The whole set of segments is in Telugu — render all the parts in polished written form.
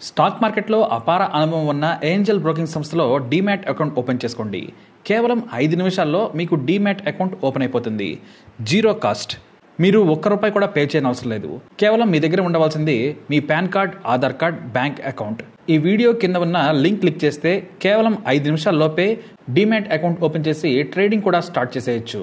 స్టాక్ మార్కెట్లో అపార అనుభవం ఉన్న ఏంజల్ బ్రోకింగ్ సంస్థలో డీమ్యాట్ అకౌంట్ ఓపెన్ చేసుకోండి. కేవలం 5 నిమిషాల్లో మీకు డీమ్యాట్ అకౌంట్ ఓపెన్ అయిపోతుంది. Zero cost. మీరు ₹1 కూడా పే చేయని అవసరం లేదు. కేవలం మీ దగ్గర ఉండవలసింది మీ PAN card, Aadhaar card, bank account. ఈ వీడియో కింద ఉన్న లింక్ క్లిక్ చేస్తే కేవలం 5 నిమిషాల్లోపే డీమ్యాట్ అకౌంట్ ఓపెన్ చేసి ట్రేడింగ్ కూడా స్టార్ట్ చేసేయచ్చు.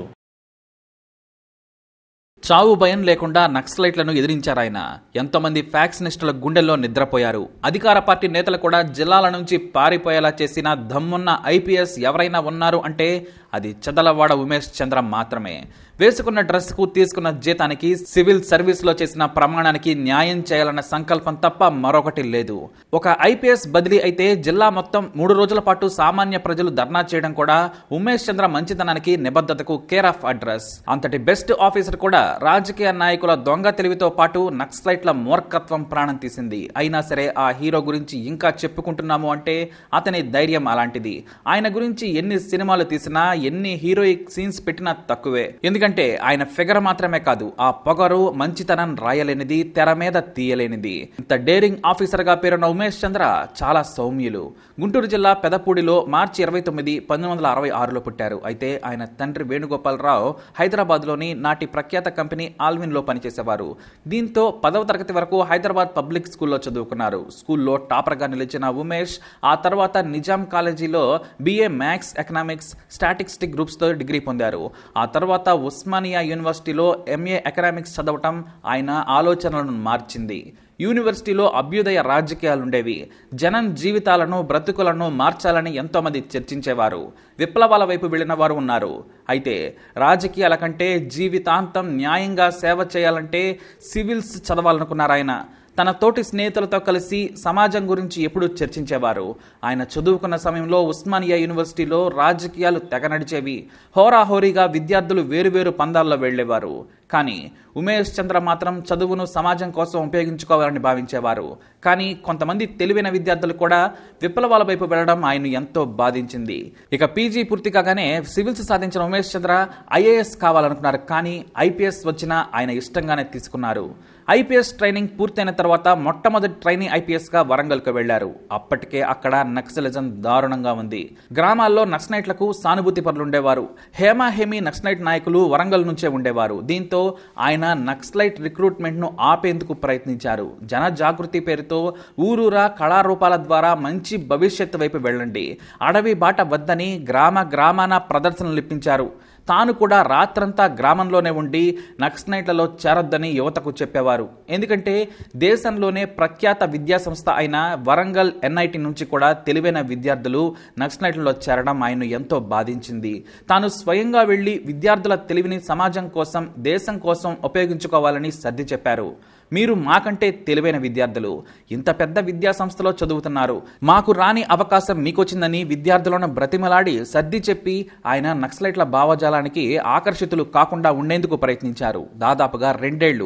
చావు భయం లేకుండా నక్సలైట్లను ఎదిరించారాయన. ఎంతోమంది ఫ్యాక్షనిస్టుల గుండెల్లో నిద్రపోయారు. అధికార పార్టీ నేతలు కూడా జిల్లాల నుంచి పారిపోయేలా చేసిన దమ్మున్న ఐపీఎస్ ఎవరైనా ఉన్నారు అంటే అది చదలవాడ ఉమేష్ చంద్ర మాత్రమే. వేసుకున్న డ్రెస్కు, తీసుకున్న జీతానికి, సివిల్ సర్వీస్లో చేసిన ప్రమాణానికి న్యాయం చేయాలన్న సంకల్పం తప్ప మరొకటి లేదు. ఒక ఐపీఎస్ బదిలీ అయితే జిల్లా మొత్తం 3 రోజుల పాటు సామాన్య ప్రజలు ధర్నా చేయడం కూడా ఉమేష్ చంద్ర మంచితనానికి, నిబద్ధతకు కేర్ ఆఫ్ అడ్రస్. అంతటి బెస్ట్ ఆఫీసర్ కూడా రాజకీయ నాయకుల దొంగ తెలివితో పాటు నక్సలైట్ల మూర్ఖత్వం ప్రాణం తీసింది. అయినా సరే ఆ హీరో గురించి ఇంకా చెప్పుకుంటున్నాము అంటే అతని ధైర్యం అలాంటిది. ఆయన గురించి ఎన్ని సినిమాలు తీసినా, ఎన్ని హీరోయిక్ సీన్స్ పెట్టినా తక్కువే. ఎందుకంటే ఆయన ఫిగర్ మాత్రమే కాదు, ఆ పొగరు, మంచితనం రాయలేనిది, తెర మీద తీయలేనిది. ఇంత డేరింగ్ ఆఫీసర్ గా పేరున్న ఉమేష్ చంద్ర చాలా సౌమ్యులు. గుంటూరు జిల్లా పెదపూడిలో మార్చి 29, 1966లో పుట్టారు. అయితే ఆయన తండ్రి వేణుగోపాలరావు హైదరాబాద్ లోని నాటి ప్రఖ్యాత కంపెనీ ఆల్విన్ లో పనిచేసేవారు. దీంతో 10వ తరగతి వరకు హైదరాబాద్ పబ్లిక్ స్కూల్లో చదువుకున్నారు. స్కూల్లో టాపర్ గా నిలిచిన ఉమేష్ ఆ తర్వాత నిజాం కాలేజీలో BA maths, economics, statistic groups తో డిగ్రీ పొందారు. ఆ తర్వాత ఉస్మానియా యూనివర్సిటీలో MA ఎకనామిక్స్ చదవటం ఆయన ఆలోచనలను మార్చింది. యూనివర్సిటీలో అభ్యుదయ రాజకీయాలుండేవి. జనం జీవితాలను, బ్రతుకులను మార్చాలని ఎంతోమంది చర్చించేవారు. విప్లవాల వైపు వెళ్లిన వారు ఉన్నారు. అయితే రాజకీయాల కంటే జీవితాంతం న్యాయంగా సేవ చేయాలంటే సివిల్స్ చదవాలనుకున్నారాయన. తన తోటి స్నేహితులతో కలిసి సమాజం గురించి ఎప్పుడూ చర్చించేవారు. ఆయన చదువుకున్న సమయంలో ఉస్మానియా యూనివర్సిటీలో రాజకీయాలు తెగ నడిచేవి. హోరాహోరీగా విద్యార్థులు వేరువేరు పందాల్లో వెళ్లేవారు. కానీ ఉమేష్ చంద్ర మాత్రం చదువును సమాజం కోసం ఉపయోగించుకోవాలని భావించేవారు. కానీ కొంతమంది తెలివైన విద్యార్థులు కూడా విప్లవాల వైపు వెళ్లడం ఆయన ఎంతో బాధించింది. ఇక PG పూర్తి కాగానే సివిల్స్ సాధించిన ఉమేష్ చంద్ర IAS కావాలనుకున్నారు. కానీ IPS వచ్చినా ఆయన ఇష్టంగానే తీసుకున్నారు. IPS ట్రైనింగ్ పూర్తయిన తర్వాత మొట్టమొదటి ట్రైనీ IPS గా వరంగల్కు వెళ్లారు. అప్పటికే అక్కడ నక్సలిజం దారుణంగా ఉంది. గ్రామాల్లో నక్సలైట్లకు సానుభూతి పరులుండేవారు. హేమాహేమి నక్సలైట్ నాయకులు వరంగల్ నుంచే ఉండేవారు. దీంతో ఆయన నక్సలైట్ రిక్రూట్మెంట్ ను ఆపేందుకు ప్రయత్నించారు. జన జాగృతి పేరుతో ఊరూరా కళారూపాల ద్వారా మంచి భవిష్యత్తు వైపు వెళ్ళండి, అడవి బాట వద్దని గ్రామాన ప్రదర్శనలు ఇప్పించారు. తాను కూడా రాత్రంతా గ్రామంలోనే ఉండి నక్సలైట్లలో చేరొద్దని యువతకు చెప్పేవారు. ఎందుకంటే దేశంలోనే ప్రఖ్యాత విద్యా సంస్థ అయిన వరంగల్ NIT నుంచి కూడా తెలివైన విద్యార్థులు నక్సలైట్లలో చేరడం ఆయన ఎంతో బాధించింది. తాను స్వయంగా వెళ్లి విద్యార్థుల తెలివిని సమాజం కోసం, దేశం కోసం ఉపయోగించుకోవాలని సర్ది చెప్పారు. మీరు మాకంటే తెలివైన విద్యార్థులు, ఇంత పెద్ద విద్యా సంస్థలో చదువుతున్నారు, మాకు రాని అవకాశం మీకొచ్చిందని విద్యార్థులను బ్రతిమలాడి సర్ది చెప్పి ఆయన నక్సలైట్ల భావజాలానికి ఆకర్షితులు కాకుండా ఉండేందుకు ప్రయత్నించారు. దాదాపుగా 2 ఏళ్లు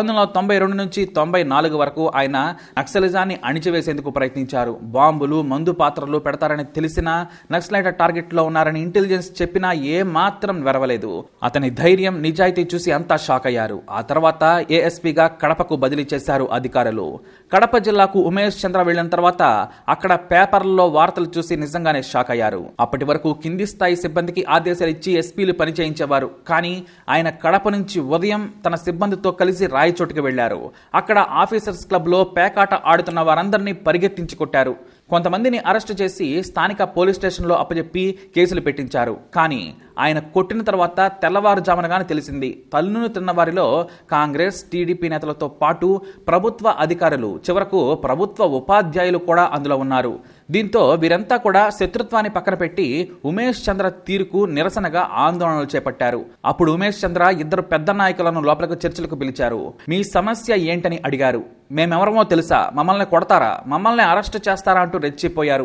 1992 నుంచి 94 వరకు ఆయన నక్సలిజాన్ని అణిచివేసేందుకు ప్రయత్నించారు. బాంబులు, మందు పాత్రలు పెడతారని తెలిసినా, నక్సలైట్ టార్గెట్ లో ఉన్నారని ఇంటెలిజెన్స్ చెప్పినా ఏ మాత్రం వెరవలేదు. అతని ధైర్యం, నిజాయితీ చూసి అంతా షాక్ అయ్యారు. ఆ తర్వాత ASPగా కడప బదిలీ చేశారు అధికారులు. కడప జిల్లాకు ఉమేష్ చంద్ర వెళ్లిన తర్వాత అక్కడ పేపర్లలో వార్తలు చూసి నిజంగానే షాక్ అయ్యారు. అప్పటి వరకు కింది స్థాయి సిబ్బందికి ఆదేశాలు ఇచ్చి SPలు పనిచేయించేవారు. కానీ ఆయన కడప నుంచి ఉదయం తన సిబ్బందితో కలిసి రాయచోటికి వెళ్లారు. అక్కడ ఆఫీసర్స్ క్లబ్ లో పేకాట ఆడుతున్న వారందరినీ పరిగెత్తించి కొట్టారు. కొంతమందిని అరెస్టు చేసి స్థానిక పోలీస్ స్టేషన్లో అప్పచెప్పి కేసులు పెట్టించారు. కానీ ఆయన కొట్టిన తర్వాత తెల్లవారుజామునగానే తెలిసింది, తల్లును తిన్న వారిలో కాంగ్రెస్, TDP నేతలతో పాటు ప్రభుత్వ అధికారులు, చివరకు ప్రభుత్వ ఉపాధ్యాయులు కూడా అందులో ఉన్నారు. దీంతో వీరంతా కూడా శత్రుత్వాన్ని పక్కన పెట్టి ఉమేష్ చంద్ర తీరుకు నిరసనగా ఆందోళనలు చేపట్టారు. అప్పుడు ఉమేష్ చంద్ర 2 పెద్ద నాయకులను లోపలకు చర్చలకు పిలిచారు. మీ సమస్య ఏంటని అడిగారు. మేమెవరమో తెలుసా? మమ్మల్ని కొడతారా? మమ్మల్ని అరెస్టు చేస్తారా అంటూ రెచ్చిపోయారు.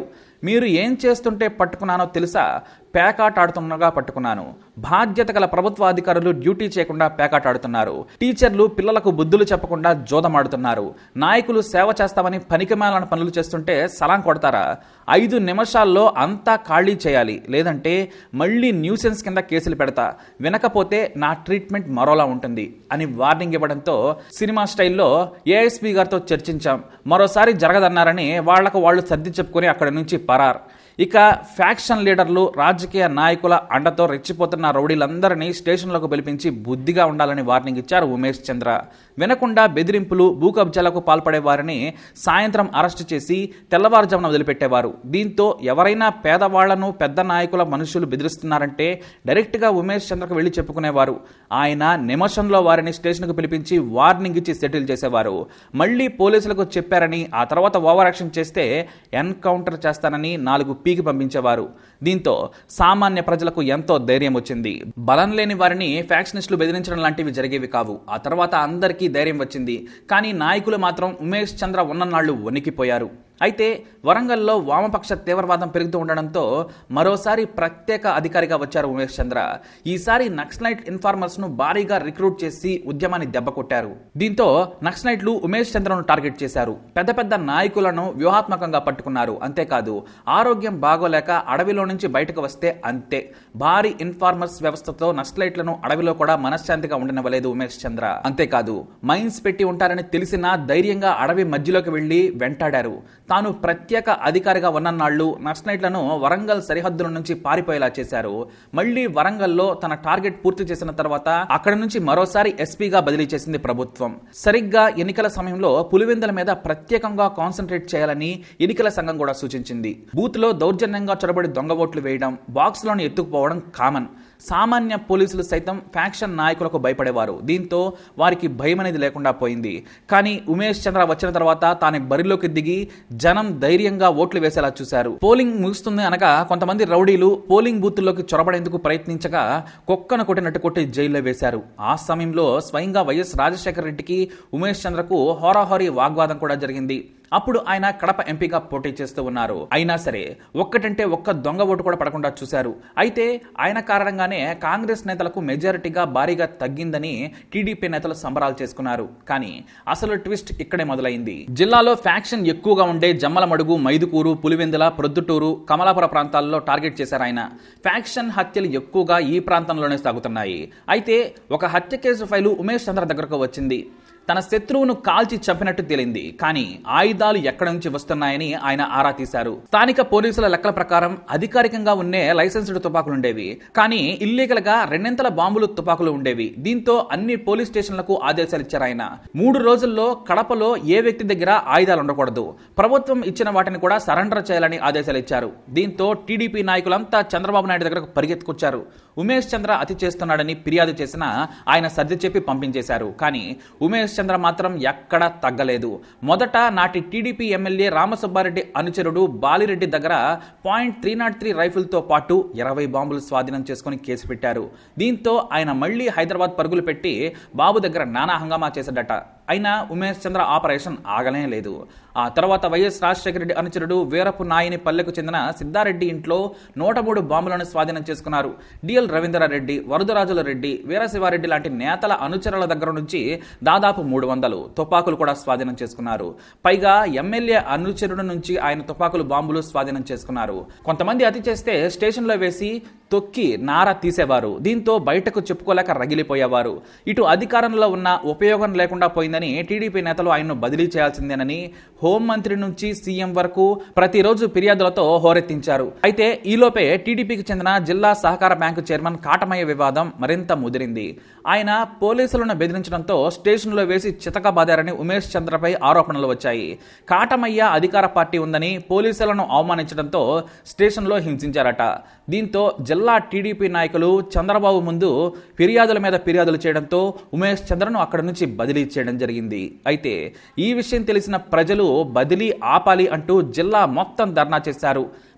మీరు ఏం చేస్తుంటే పట్టుకున్నానో తెలుసా? పేకాట ఆడుతుండగా పట్టుకున్నాను. బాధ్యత గల ప్రభుత్వ అధికారులు డ్యూటీ చేయకుండా పేకాట ఆడుతున్నారు. టీచర్లు పిల్లలకు బుద్ధులు చెప్పకుండా జోదమాడుతున్నారు. నాయకులు సేవ చేస్తామని పనికిమాలిన పనులు చేస్తుంటే సలాం కొడతారా? 5 నిమిషాల్లో అంతా ఖాళీ చేయాలి, లేదంటే మళ్ళీ న్యూసెన్స్ కింద కేసులు పెడతా, వినకపోతే నా ట్రీట్మెంట్ మరోలా ఉంటుంది అని వార్నింగ్ ఇవ్వడంతో సినిమా స్టైల్లో ఏఎస్పీ గారితో చర్చించాం, మరోసారి జరగదన్నారని వాళ్లకు వాళ్ళు సర్ది చెప్పుకొని అక్కడి నుంచి పరార్. ఇక ఫ్యాక్షన్ లీడర్లు, రాజకీయ నాయకుల అండతో రెచ్చిపోతున్న రౌడీలందరినీ స్టేషన్లకు పిలిపించి బుద్ధిగా ఉండాలని వార్నింగ్ ఇచ్చారు ఉమేష్ చంద్ర. వినకుండా బెదిరింపులు, భూకబ్జాలకు పాల్పడే వారిని సాయంత్రం అరెస్టు చేసి తెల్లవారుజామున వదిలిపెట్టేవారు. దీంతో ఎవరైనా పేదవాళ్లను పెద్ద నాయకుల మనుషులు బెదిరిస్తున్నారంటే డైరెక్ట్గా ఉమేష్ చంద్రకు వెళ్లి చెప్పుకునేవారు. ఆయన నిమిషంలో వారిని స్టేషన్కు పిలిపించి వార్నింగ్ ఇచ్చి సెటిల్ చేసేవారు. మళ్లీ పోలీసులకు చెప్పారని, ఆ తర్వాత ఓవర్ యాక్షన్ చేస్తే ఎన్కౌంటర్ చేస్తానని 4 పీకి పంపించేవారు. దీంతో సామాన్య ప్రజలకు ఎంతో ధైర్యం వచ్చింది. బలం లేని వారిని ఫ్యాక్షనిస్టులు బెదిరించడం లాంటివి జరిగేవి కావు. ఆ తర్వాత అందరికీ ధైర్యం వచ్చింది. కానీ నాయకులు మాత్రం ఉమేష్ చంద్ర ఉన్ననాళ్లు వణికిపోయారు. అయితే వరంగల్లో వామపక్ష తీవ్రవాదం పెరుగుతూ ఉండడంతో మరోసారి ప్రత్యేక అధికారిగా వచ్చారు ఉమేష్ చంద్ర. ఈసారి నక్సలైట్ ఇన్ఫార్మర్స్ ను భారీగా రిక్రూట్ చేసి ఉద్యమాన్ని దెబ్బకొట్టారు. దీంతో నక్సలైట్లు ఉమేష్ చంద్రను టార్గెట్ చేశారు. పెద్ద పెద్ద నాయకులను వ్యూహాత్మకంగా పట్టుకున్నారు. అంతేకాదు, ఆరోగ్యం బాగోలేక అడవిలో నుంచి బయటకు వస్తే అంతే. భారీ ఇన్ఫార్మర్స్ వ్యవస్థతో నక్సలైట్లను అడవిలో కూడా మనశ్శాంతిగా ఉండనివ్వలేదు ఉమేష్ చంద్ర. అంతేకాదు, మైన్స్ పెట్టి ఉంటారని తెలిసినా ధైర్యంగా అడవి మధ్యలోకి వెళ్లి వెంటాడారు. తాను ప్రత్యేక అధికారిగా ఉన్ననాళ్లు నక్సలైట్లను వరంగల్ సరిహద్దుల నుంచి పారిపోయేలా చేశారు. మళ్లీ వరంగల్లో తన టార్గెట్ పూర్తి చేసిన తర్వాత అక్కడి నుంచి మరోసారి ఎస్పీగా బదిలీ చేసింది ప్రభుత్వం. సరిగ్గా ఎన్నికల సమయంలో పులివెందుల మీద ప్రత్యేకంగా కాన్సన్ట్రేట్ చేయాలని ఎన్నికల సంఘం కూడా సూచించింది. బూత్ లో దౌర్జన్యంగా చొరబడి దొంగ ఓట్లు వేయడం, బాక్స్ లోని ఎత్తుకుపోవడం కామన్. సామాన్య పోలీసులు సైతం ఫ్యాక్షన్ నాయకులకు భయపడేవారు. దీంతో వారికి భయం అనేది లేకుండా పోయింది. కానీ ఉమేష్ చంద్ర వచ్చిన తర్వాత తాను బరిలోకి దిగి జనం ధైర్యంగా ఓట్లు వేసేలా చూశారు. పోలింగ్ ముగుస్తుంది అనగా కొంతమంది రౌడీలు పోలింగ్ బూత్లోకి చొరబడేందుకు ప్రయత్నించగా కుక్కను కొట్టినట్టు కొట్టి జైల్లో వేశారు. ఆ సమయంలో స్వయంగా వైఎస్ రాజశేఖర రెడ్డికి ఉమేష్ చంద్రకు హోరాహోరీ వాగ్వాదం కూడా జరిగింది. అప్పుడు ఆయన కడప ఎంపీగా పోటీ చేస్తూ ఉన్నారు. అయినా సరే ఒక్కటంటే ఒక్క దొంగ ఓటు కూడా పడకుండా చూశారు. అయితే ఆయన కారణంగానే కాంగ్రెస్ నేతలకు మెజారిటీగా భారీగా తగ్గిందని టీడీపీ నేతలు సంబరాలు చేసుకున్నారు. కానీ అసలు ట్విస్ట్ ఇక్కడే మొదలైంది. జిల్లాలో ఫ్యాక్షన్ ఎక్కువగా ఉండే జమ్మలమడుగు, మైదుకూరు, పులివెందుల, ప్రొద్దుటూరు, కమలాపుర ప్రాంతాల్లో టార్గెట్ చేశారు ఆయన. ఫ్యాక్షన్ హత్యలు ఎక్కువగా ఈ ప్రాంతంలోనే సాగుతున్నాయి. అయితే ఒక హత్య కేసు ఫైలు ఉమేష్ చంద్ర దగ్గరకు వచ్చింది. తన శత్రువును కాల్చి చంపినట్టు తేలింది. కానీ ఆయుధాలు ఎక్కడి నుంచి వస్తున్నాయని ఆయన ఆరా తీశారు. స్థానిక పోలీసుల లెక్కల ప్రకారం అధికారికంగా ఉన్నే లైసెన్స్డ్ తుపాకులుండేవి. కానీ ఇల్లీగల్ గా 2 బాంబులు తుపాకులు ఉండేవి. దీంతో అన్ని పోలీస్ స్టేషన్లకు ఆదేశాలు ఇచ్చారు ఆయన. 3 రోజుల్లో కడపలో ఏ వ్యక్తి దగ్గర ఆయుధాలు ఉండకూడదు, ప్రభుత్వం ఇచ్చిన వాటిని కూడా సరెండర్ చేయాలని ఆదేశాలు ఇచ్చారు. దీంతో టీడీపీ నాయకులంతా చంద్రబాబు నాయుడు దగ్గరకు పరిగెత్తుకొచ్చారు. ఉమేష్ చంద్ర అతి చేస్తున్నాడని ఫిర్యాదు చేసినా ఆయన సర్ది చెప్పి పంపించేశారు. కానీ ఉమేష్ చంద్ర మాత్రం ఎక్కడా తగ్గలేదు. మొదట నాటి టీడీపీ ఎమ్మెల్యే రామసుబ్బారెడ్డి అనుచరుడు బాలిరెడ్డి దగ్గర .303 రైఫిల్తో పాటు 20 బాంబులు స్వాధీనం చేసుకుని కేసు పెట్టారు. దీంతో ఆయన మళ్లీ హైదరాబాద్ పరుగులు పెట్టి బాబు దగ్గర నానా హంగామా చేశాడట. అయినా ఉమేష్ చంద్ర ఆపరేషన్ ఆగనే లేదు. ఆ తర్వాత వైఎస్ రాజశేఖర రెడ్డి అనుచరుడు వీరపు నాయని పల్లెకు చెందిన సిద్ధారెడ్డి ఇంట్లో 103 బాంబులను స్వాధీనం చేసుకున్నారు. డిఎల్ రవీంద్రారెడ్డి, వరదరాజుల రెడ్డి, వీరశివారెడ్డి లాంటి నేతల అనుచరుల దగ్గర నుంచి దాదాపు 300 తుపాకులు కూడా స్వాధీనం చేసుకున్నారు. పైగా ఎమ్మెల్యే అనుచరుడు నుంచి ఆయన తుపాకులు, బాంబులు స్వాధీనం చేసుకున్నారు. కొంతమంది అతి చేస్తే స్టేషన్లో వేసి తొక్కి నారా తీసేవారు. దీంతో బయటకు చెప్పుకోలేక రగిలిపోయేవారు. ఇటు అధికారంలో ఉన్న ఉపయోగం లేకుండా పోయిందని టీడీపీ నేతలు ఆయన్ను బదిలీ చేయాల్సిందేనని హోంమంత్రి నుంచి సీఎం వరకు ప్రతిరోజు ఫిర్యాదులతో హోరెత్తించారు. అయితే ఈలోపే టీడీపీకి చెందిన జిల్లా సహకార బ్యాంకు చైర్మన్ కాటమయ్య వివాదం మరింత ముదిరింది. ఆయన పోలీసులను బెదిరించడంతో స్టేషన్లో వేసి చితకబాదారని ఉమేష్ చంద్రపై ఆరోపణలు వచ్చాయి. కాటమయ్య అధికార పార్టీ ఉందని పోలీసులను అవమానించడంతో స్టేషన్లో హింసించారట. దీంతో జిల్లా టీడీపీ నాయకులు చంద్రబాబు ముందు ఫిర్యాదుల మీద ఫిర్యాదులు చేయడంతో ఉమేష్ చంద్రను అక్కడి నుంచి బదిలీ చేయడం జరిగింది. అయితే ఈ విషయం తెలిసిన ప్రజలు బదిలీ ఆపాలి అంటూ జిల్లా మొత్తం ధర్నా చేశారు.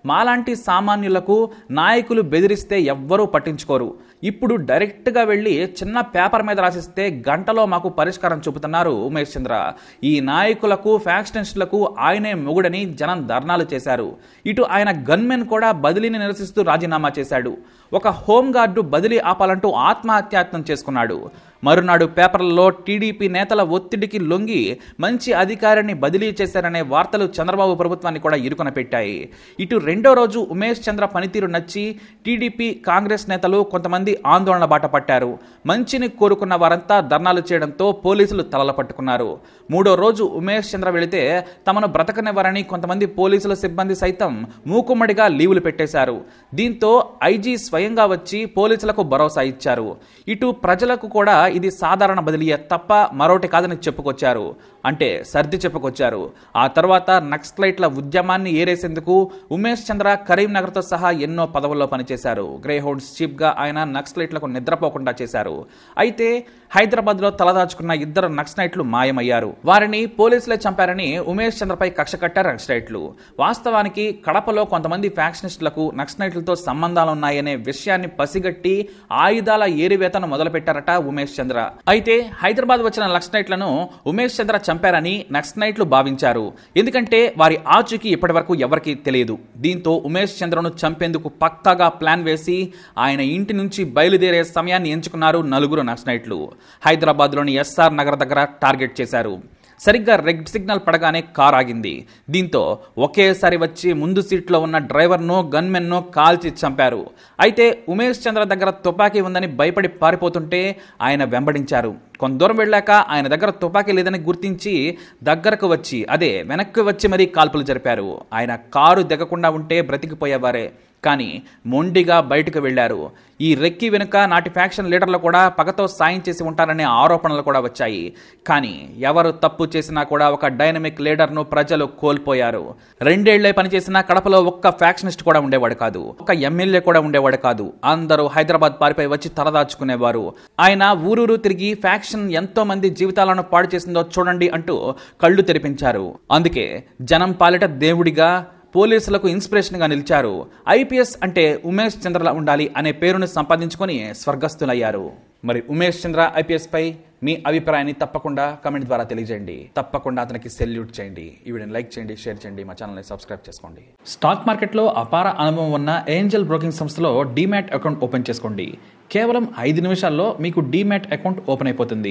మాలాంటి సామాన్యులకు నాయకులు బెదిరిస్తే ఎవ్వరూ పట్టించుకోరు. ఇప్పుడు డైరెక్ట్గా వెళ్ళి చిన్న పేపర్ మీద రాసిస్తే గంటలో మాకు పరిష్కారం చూపుతున్నారు ఉమేష్ చంద్ర. ఈ నాయకులకు ఫ్యాక్షనిస్టులకు ఆయనే మొగుడని జనం ధర్నాలు చేశారు. ఇటు ఆయన గన్మెన్ కూడా బదిలీని నిరసిస్తూ రాజీనామా చేశాడు. ఒక హోంగార్డు బదిలీ ఆపాలంటూ ఆత్మహత్యాయత్నం చేసుకున్నాడు. మరునాడు పేపర్లలో టీడీపీ నేతల ఒత్తిడికి లొంగి మంచి అధికారిని బదిలీ చేశారనే వార్తలు చంద్రబాబు ప్రభుత్వాన్ని కూడా ఇరుకున పెట్టాయి. ఇటు రెండో రోజు ఉమేష్ చంద్ర పనితీరు నచ్చి టీడీపీ కాంగ్రెస్ నేతలు కొంతమంది ఆందోళన బాట పట్టారు. మంచిని కోరుకున్న వారంతా ధర్నాలు చేయడంతో పోలీసులు తలల పట్టుకున్నారు. మూడో రోజు ఉమేష్ చంద్ర వెళితే తమను బ్రతకనివ్వరని కొంతమంది పోలీసుల సిబ్బంది సైతం మూకుమ్మడిగా లీవులు పెట్టేశారు. దీంతో ఐజీ స్వయంగా వచ్చి పోలీసులకు భరోసా ఇచ్చారు. ఇటు ప్రజలకు కూడా ఇది సాధారణ బదిలీయే తప్ప మరోటి కాదని చెప్పుకొచ్చారు. అంటే సర్ది చెప్పుకొచ్చారు. ఆ తర్వాత నక్సలైట్ల ఉద్యమాన్ని ఏరేసేందుకు ఉమేష్ చంద్ర కరీంనగర్తో సహా ఎన్నో పదవుల్లో పనిచేశారు. గ్రేహౌండ్స్ చీఫ్ గా ఆయన నక్సలైట్లకు నిద్రపోకుండా చేశారు. అయితే హైదరాబాద్లో తలదాచుకున్న ఇద్దరు నక్సలైట్లు మాయమయ్యారు. వారిని పోలీసులే చంపారని ఉమేష్ చంద్రపై కక్ష కట్టారు నక్సలైట్లు. వాస్తవానికి కడపలో కొంతమంది ఫ్యాక్షనిస్టులకు నక్సలైట్లతో సంబంధాలున్నాయనే విషయాన్ని పసిగట్టి ఆయుధాల ఏరివేతను మొదలుపెట్టారట ఉమేష్ చంద్ర. అయితే హైదరాబాద్ వచ్చిన నక్సలైట్లను ఉమేష్ చంద్ర చంపారని నక్సలైట్లు భావించారు. ఎందుకంటే వారి ఆచూకీ ఇప్పటి వరకు ఎవరికీ తెలియదు. దీంతో ఉమేష్ చంద్రను చంపేందుకు పక్కాగా ప్లాన్ వేసి ఆయన ఇంటి నుంచి బయలుదేరే సమయాన్ని ఎంచుకున్నారు నలుగురు నక్సలైట్లు. హైదరాబాద్లోని ఎస్ఆర్ నగర్ దగ్గర టార్గెట్ చేశారు. సరిగ్గా రెడ్ సిగ్నల్ పడగానే కార్ ఆగింది. దీంతో ఒకేసారి వచ్చి ముందు సీట్లో ఉన్న డ్రైవర్ను గన్మెన్ను కాల్చి చంపారు. అయితే ఉమేష్ చంద్ర దగ్గర తుపాకీ ఉందని భయపడి పారిపోతుంటే ఆయన వెంబడించారు. కొంత దూరం వెళ్ళాక ఆయన దగ్గర తుపాకీ లేదని గుర్తించి దగ్గరకు వచ్చి వెనక్కి వచ్చి మరీ కాల్పులు జరిపారు. ఆయన కారు దిగకుండా ఉంటే బ్రతికిపోయేవారే. కానీ మొండిగా బయటకు వెళ్లారు. ఈ రెక్కి వెనుక నాటి ఫ్యాక్షన్ లీడర్లు కూడా పగతో సాయం చేసి ఉంటారనే ఆరోపణలు కూడా వచ్చాయి. కానీ ఎవరు తప్పు చేసినా కూడా ఒక డైనమిక్ లీడర్ను ప్రజలు కోల్పోయారు. 2 ఏళ్లే పనిచేసిన కడపలో ఒక్క ఫ్యాక్షనిస్ట్ కూడా ఉండేవాడు కాదు. ఒక ఎమ్మెల్యే కూడా ఉండేవాడు కాదు. అందరూ హైదరాబాద్ పారిపోయి వచ్చి తలదాచుకునేవారు. ఆయన ఊరూరు తిరిగి ఫ్యాక్షన్ ఎంతో మంది జీవితాలను పాడు చేసిందో చూడండి అంటూ కళ్ళు తెరిపించారు. అందుకే జనం పాలిట దేవుడిగా పోలీసులకు ఇన్స్పిరేషన్ గా నిలిచారు. ఐపీఎస్ అంటే ఉమేష్ చంద్రలా ఉండాలి అనే పేరును సంపాదించుకొని స్వర్గస్థులయ్యారు. మరి ఉమేష్ చంద్ర ఐపీఎస్ పై మీ అభిప్రాయాన్ని తప్పకుండా కమెంట్ ద్వారా తెలియజేయండి. తప్పకుండా అతనికి సెల్యూట్ చేయండి. ఈ వీడియోని లైక్ చేయండి, షేర్ చేయండి, మా ఛానల్ని సబ్స్క్రైబ్ చేసుకోండి. స్టాక్ మార్కెట్లో అపార అనుభవం ఉన్న ఏంజల్ బ్రోకింగ్ సంస్థలో డీమ్యాట్ అకౌంట్ ఓపెన్ చేసుకోండి. కేవలం 5 నిమిషాల్లో మీకు డీమ్యాట్ అకౌంట్ ఓపెన్ అయిపోతుంది.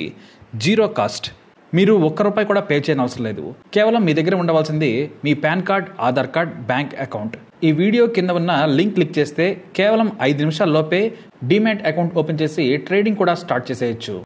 0 కాస్ట్. మీరు ₹1 కూడా పే చేయని అవసరం లేదు. కేవలం మీ దగ్గర ఉండవలసింది మీ PAN card, Aadhaar card, bank account. ఈ వీడియో కింద ఉన్న లింక్ క్లిక్ చేస్తే కేవలం 5 నిమిషాల్లోపే డీమ్యాట్ అకౌంట్ ఓపెన్ చేసి ట్రేడింగ్ కూడా స్టార్ట్ చేసేయచ్చు.